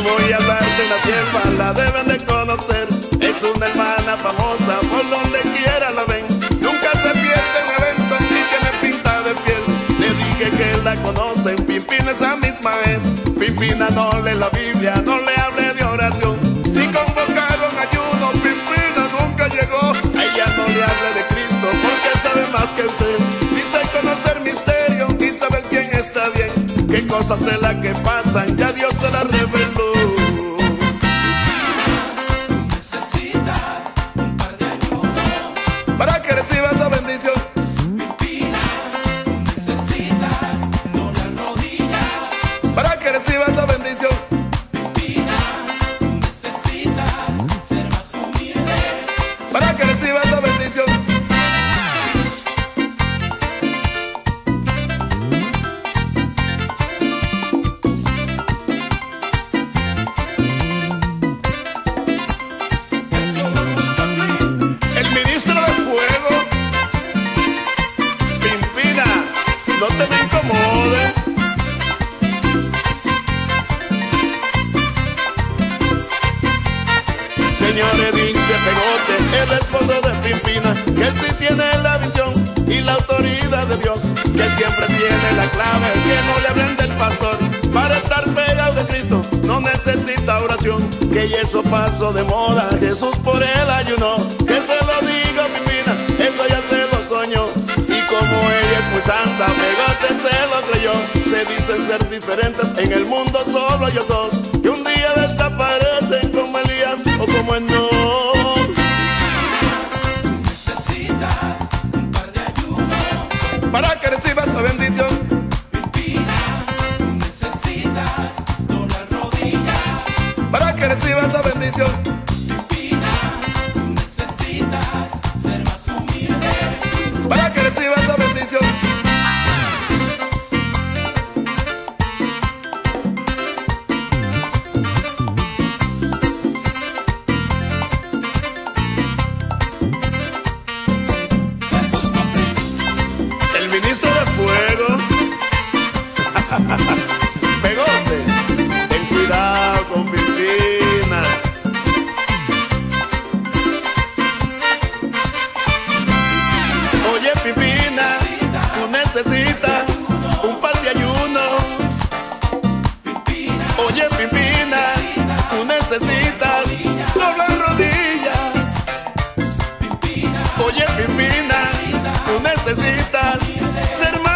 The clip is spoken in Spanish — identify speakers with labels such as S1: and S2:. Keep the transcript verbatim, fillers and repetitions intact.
S1: voy a hablar de una sierva, la deben de conocer. Es una hermana famosa, por donde quiera la ven. Nunca se pierde en eventos ni tiene pinta de piel. Le dije que la conocen, Pimpina esa misma es. Pimpina no lee la Biblia, no le hable de oración. Si convocaron ayuno, Pimpina nunca llegó. A ella no le hable de Cristo, porque sabe más que usted. Dice conocer misterio y saber quién está bien. Qué cosas de las que pasan, ya Dios se las reveló.
S2: Necesitas un par de ayuno
S1: para que recibas esa bendición.
S2: Pimpina, necesitas doblar rodillas
S1: para que recibas esa bendición.
S2: Pimpina, necesitas ser más humilde
S1: para que recibas esa bendición. No te me incomodes. Señores, dice Pegote, el esposo de Pimpina, que sí tiene la visión y la autoridad de Dios, que siempre tiene la clave, que no le hablen del pastor. Para estar pegado de Cristo no necesita oración, que eso pasó de moda, Jesús por él ayunó. Que se lo digo, Pimpina, eso ya se lo soñó. Como ella es muy santa, Pegote se lo creyó. Se dicen ser diferentes, en el mundo solo hay dos, que un día desaparecen como Elías o como Enoc.
S2: Necesitas un par de ayuno
S1: para que recibas esa bendición.
S2: Pimpina, necesitas doblar rodillas
S1: para que recibas esa bendición.
S2: Pimpina, necesitas ser más humilde
S1: para que recibas esa bendición. El ministro de fuego Pegote, ten cuidado con Pimpina. Oye, Pimpina, tú necesitas un par de ayuno. Oye, Pimpina, tú necesitas doblar rodillas. Oye, Pimpina, tú necesitas ser más